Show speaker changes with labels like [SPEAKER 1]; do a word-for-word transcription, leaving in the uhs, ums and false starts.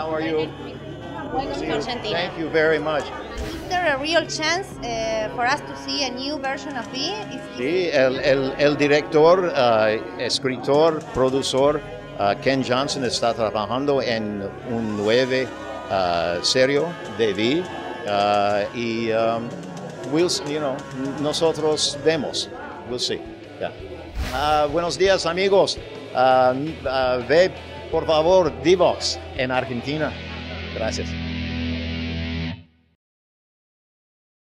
[SPEAKER 1] How are you?
[SPEAKER 2] Welcome to Argentina.
[SPEAKER 1] Thank you very much.
[SPEAKER 2] Is there a real chance uh, for us to see a new version of V? Is,
[SPEAKER 1] Sí, el, el, el director, uh, escritor, productor uh, Ken Johnson está trabajando en un nuevo uh, serio de V uh, y um, we'll, you know, nosotros vemos. We'll see. Yeah. Uh, buenos días, amigos. Uh, uh, ve por favor dibox en Argentina. Gracias.